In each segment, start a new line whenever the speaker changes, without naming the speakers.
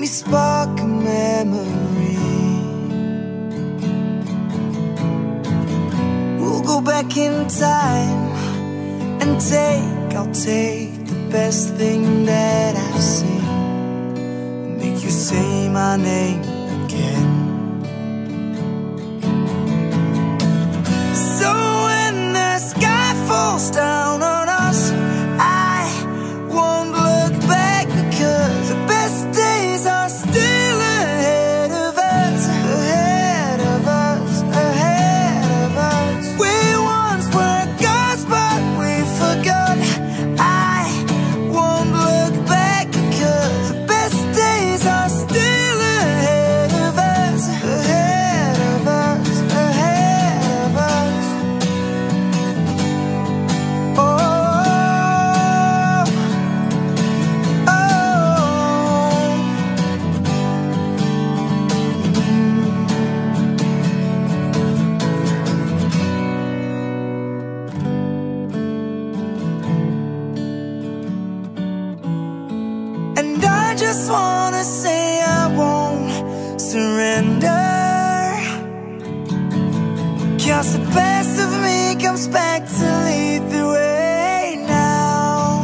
spark a memory. We'll go back in time and I'll take the best thing that I've seen and make you say my name again. So when the sky falls down on us, I won't look back, because the best days are still ahead of us, ahead of us, ahead of us. We once were gods, but we forgot. I won't look back, because the best days are still ahead of us, ahead of us, ahead of us. And I just wanna say I won't surrender, 'cause the best of me comes back to lead the way now.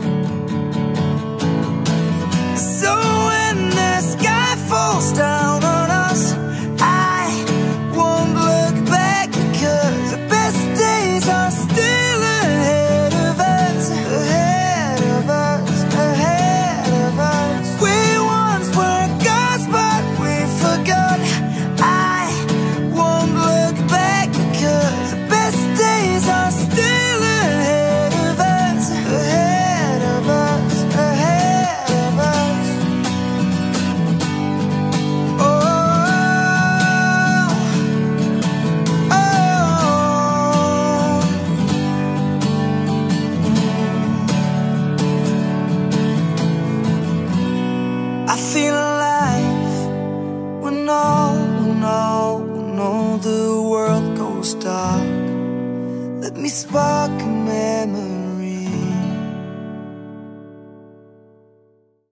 So when the sky falls down on us, I won't look back, because the best days are still ahead of us, ahead of us, ahead of us. We once were gods, but we forgot. I won't look back, because the best days are still ahead of us, ahead of us, ahead of us. Oh, oh. I feel alive when all the world goes dark. Let me spark